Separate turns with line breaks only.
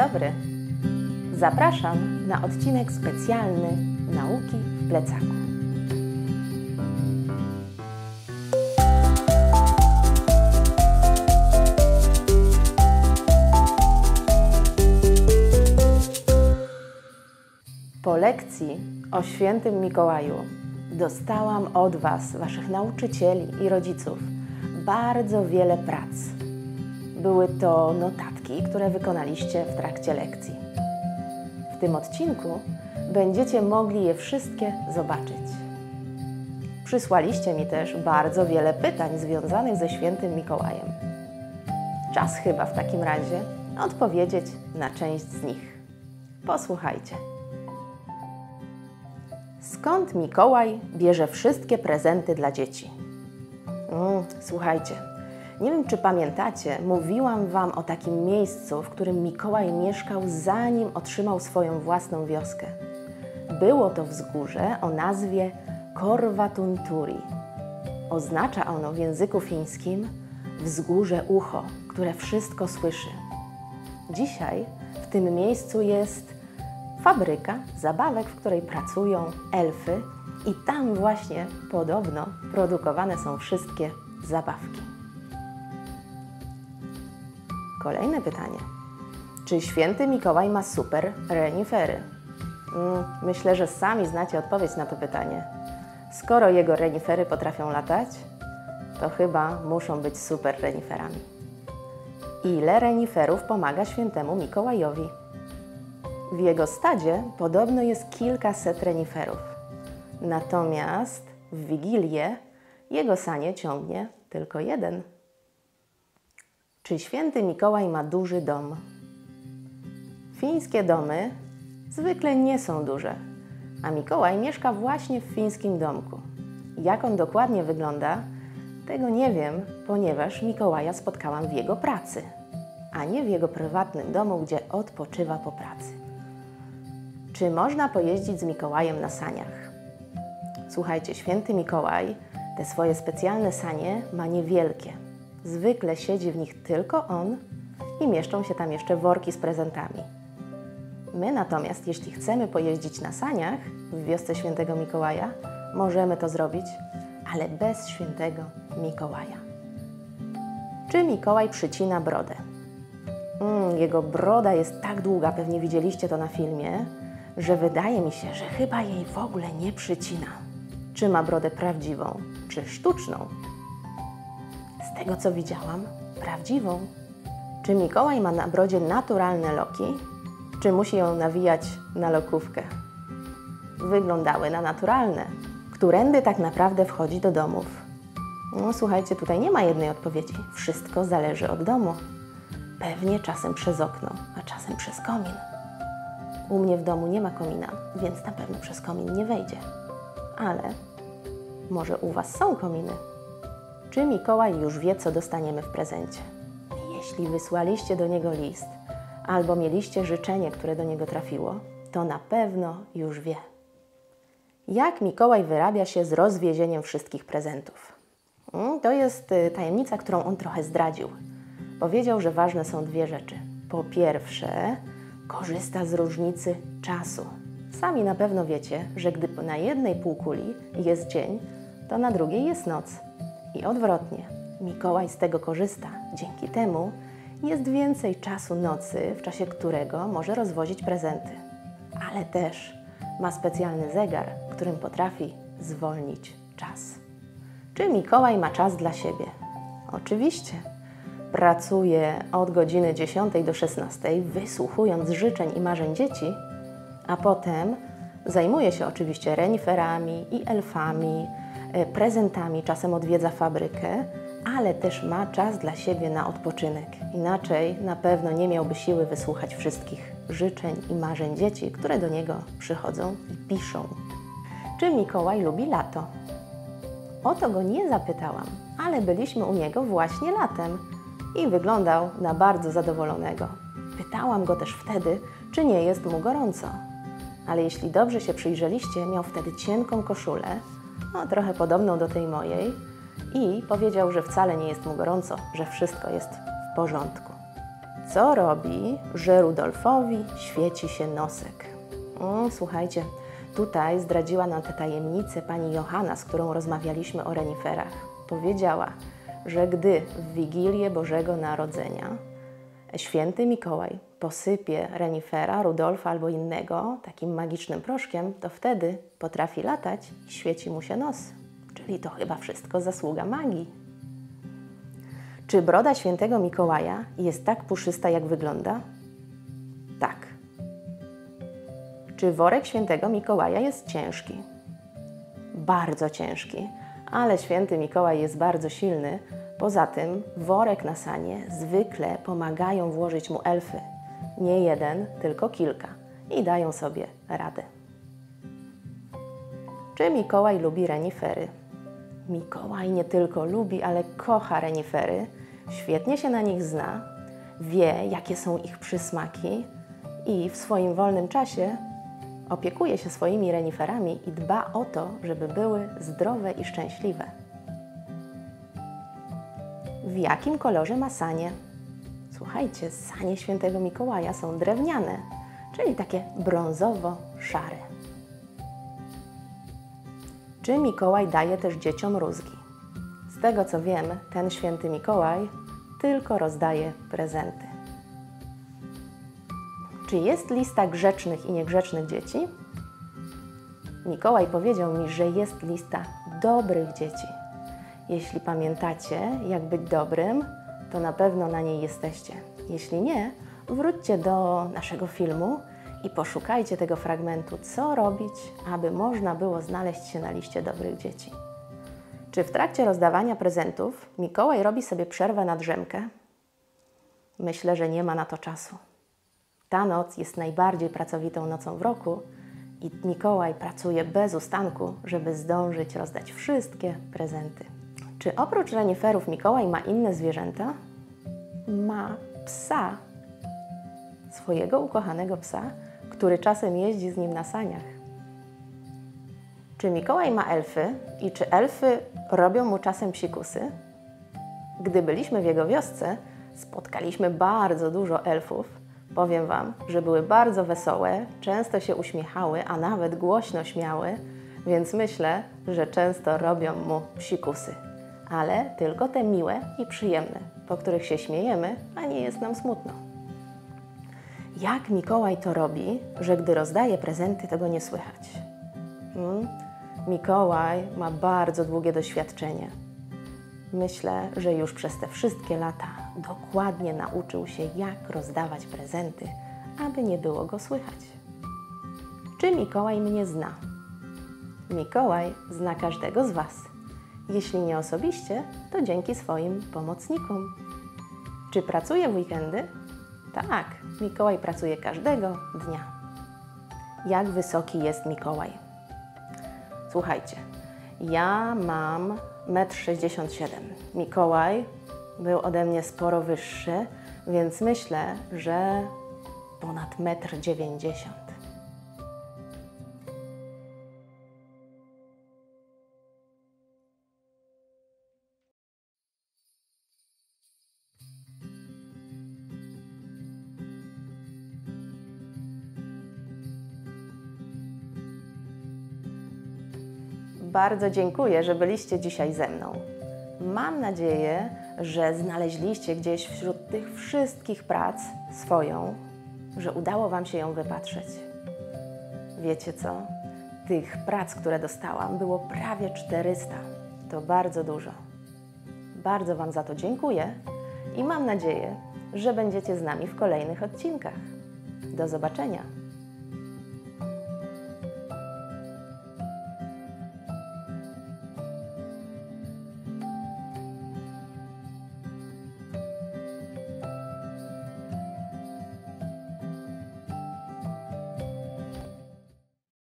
dobry. Zapraszam na odcinek specjalny Nauki w plecaku. Po lekcji o Świętym Mikołaju dostałam od Was, Waszych nauczycieli i rodziców, bardzo wiele prac. Były to notatki, które wykonaliście w trakcie lekcji. W tym odcinku będziecie mogli je wszystkie zobaczyć. Przysłaliście mi też bardzo wiele pytań związanych ze Świętym Mikołajem. Czas chyba w takim razie odpowiedzieć na część z nich. Posłuchajcie. Skąd Mikołaj bierze wszystkie prezenty dla dzieci? Słuchajcie, nie wiem, czy pamiętacie, mówiłam Wam o takim miejscu, w którym Mikołaj mieszkał, zanim otrzymał swoją własną wioskę. Było to wzgórze o nazwie Korvatunturi. Oznacza ono w języku fińskim wzgórze ucho, które wszystko słyszy. Dzisiaj w tym miejscu jest fabryka zabawek, w której pracują elfy i tam właśnie podobno produkowane są wszystkie zabawki. Kolejne pytanie. Czy Święty Mikołaj ma super renifery? Myślę, że sami znacie odpowiedź na to pytanie. Skoro jego renifery potrafią latać, to chyba muszą być super reniferami. Ile reniferów pomaga Świętemu Mikołajowi? W jego stadzie podobno jest kilkaset reniferów. Natomiast w Wigilię jego sanie ciągnie tylko jeden. Czy Święty Mikołaj ma duży dom? Fińskie domy zwykle nie są duże, a Mikołaj mieszka właśnie w fińskim domku. Jak on dokładnie wygląda, tego nie wiem, ponieważ Mikołaja spotkałam w jego pracy, a nie w jego prywatnym domu, gdzie odpoczywa po pracy. Czy można pojeździć z Mikołajem na saniach? Słuchajcie, Święty Mikołaj te swoje specjalne sanie ma niewielkie. Zwykle siedzi w nich tylko on i mieszczą się tam jeszcze worki z prezentami. My natomiast, jeśli chcemy pojeździć na saniach w wiosce Świętego Mikołaja, możemy to zrobić, ale bez Świętego Mikołaja. Czy Mikołaj przycina brodę? Jego broda jest tak długa, pewnie widzieliście to na filmie, że wydaje mi się, że chyba jej w ogóle nie przycina. Czy ma brodę prawdziwą, czy sztuczną? Z tego, co widziałam, prawdziwą. Czy Mikołaj ma na brodzie naturalne loki, czy musi ją nawijać na lokówkę? Wyglądały na naturalne. Którędy tak naprawdę wchodzi do domów? Słuchajcie, tutaj nie ma jednej odpowiedzi. Wszystko zależy od domu. Pewnie czasem przez okno, a czasem przez komin. U mnie w domu nie ma komina, więc na pewno przez komin nie wejdzie. Ale może u Was są kominy? Czy Mikołaj już wie, co dostaniemy w prezencie? Jeśli wysłaliście do niego list albo mieliście życzenie, które do niego trafiło, to na pewno już wie. Jak Mikołaj wyrabia się z rozwiezieniem wszystkich prezentów? To jest tajemnica, którą on trochę zdradził. Powiedział, że ważne są dwie rzeczy. Po pierwsze, korzysta z różnicy czasu. Sami na pewno wiecie, że gdy na jednej półkuli jest dzień, to na drugiej jest noc. I odwrotnie. Mikołaj z tego korzysta. Dzięki temu jest więcej czasu nocy, w czasie którego może rozwozić prezenty. Ale też ma specjalny zegar, którym potrafi zwolnić czas. Czy Mikołaj ma czas dla siebie? Oczywiście. Pracuje od godziny 10 do 16, wysłuchując życzeń i marzeń dzieci, a potem zajmuje się oczywiście reniferami i elfami, prezentami, czasem odwiedza fabrykę, ale też ma czas dla siebie na odpoczynek. Inaczej na pewno nie miałby siły wysłuchać wszystkich życzeń i marzeń dzieci, które do niego przychodzą i piszą. Czy Mikołaj lubi lato? O to go nie zapytałam, ale byliśmy u niego właśnie latem i wyglądał na bardzo zadowolonego. Pytałam go też wtedy, czy nie jest mu gorąco. Ale jeśli dobrze się przyjrzeliście, miał wtedy cienką koszulę, trochę podobną do tej mojej, i powiedział, że wcale nie jest mu gorąco, że wszystko jest w porządku. Co robi, że Rudolfowi świeci się nosek? Słuchajcie, tutaj zdradziła nam tę tajemnicę pani Johanna, z którą rozmawialiśmy o reniferach. Powiedziała, że gdy w Wigilię Bożego Narodzenia święty Mikołaj posypie renifera, Rudolfa albo innego takim magicznym proszkiem, to wtedy potrafi latać i świeci mu się nos. Czyli to chyba wszystko zasługa magii. Czy broda świętego Mikołaja jest tak puszysta, jak wygląda? Tak. Czy worek świętego Mikołaja jest ciężki? Bardzo ciężki, ale święty Mikołaj jest bardzo silny. Poza tym worek na sanie zwykle pomagają włożyć mu elfy. Nie jeden, tylko kilka i dają sobie radę. Czy Mikołaj lubi renifery? Mikołaj nie tylko lubi, ale kocha renifery. Świetnie się na nich zna, wie, jakie są ich przysmaki i w swoim wolnym czasie opiekuje się swoimi reniferami i dba o to, żeby były zdrowe i szczęśliwe. W jakim kolorze ma sanie? Słuchajcie, sanie świętego Mikołaja są drewniane, czyli takie brązowo-szare. Czy Mikołaj daje też dzieciom rózgi? Z tego co wiem, ten święty Mikołaj tylko rozdaje prezenty. Czy jest lista grzecznych i niegrzecznych dzieci? Mikołaj powiedział mi, że jest lista dobrych dzieci. Jeśli pamiętacie, jak być dobrym, to na pewno na niej jesteście. Jeśli nie, wróćcie do naszego filmu i poszukajcie tego fragmentu, co robić, aby można było znaleźć się na liście dobrych dzieci. Czy w trakcie rozdawania prezentów Mikołaj robi sobie przerwę na drzemkę? Myślę, że nie ma na to czasu. Ta noc jest najbardziej pracowitą nocą w roku i Mikołaj pracuje bez ustanku, żeby zdążyć rozdać wszystkie prezenty. Czy oprócz reniferów Mikołaj ma inne zwierzęta? Ma psa. Swojego ukochanego psa, który czasem jeździ z nim na saniach. Czy Mikołaj ma elfy i czy elfy robią mu czasem psikusy? Gdy byliśmy w jego wiosce, spotkaliśmy bardzo dużo elfów. Powiem Wam, że były bardzo wesołe, często się uśmiechały, a nawet głośno śmiały, więc myślę, że często robią mu psikusy. Ale tylko te miłe i przyjemne, po których się śmiejemy, a nie jest nam smutno. Jak Mikołaj to robi, że gdy rozdaje prezenty, tego nie słychać? Mikołaj ma bardzo długie doświadczenie. Myślę, że już przez te wszystkie lata dokładnie nauczył się, jak rozdawać prezenty, aby nie było go słychać. Czy Mikołaj mnie zna? Mikołaj zna każdego z Was. Jeśli nie osobiście, to dzięki swoim pomocnikom. Czy pracuje w weekendy? Tak, Mikołaj pracuje każdego dnia. Jak wysoki jest Mikołaj? Słuchajcie, ja mam 1,67 m. Mikołaj był ode mnie sporo wyższy, więc myślę, że ponad 1,90 m. Bardzo dziękuję, że byliście dzisiaj ze mną. Mam nadzieję, że znaleźliście gdzieś wśród tych wszystkich prac swoją, że udało Wam się ją wypatrzeć. Wiecie co? Tych prac, które dostałam, było prawie 400. To bardzo dużo. Bardzo Wam za to dziękuję i mam nadzieję, że będziecie z nami w kolejnych odcinkach. Do zobaczenia!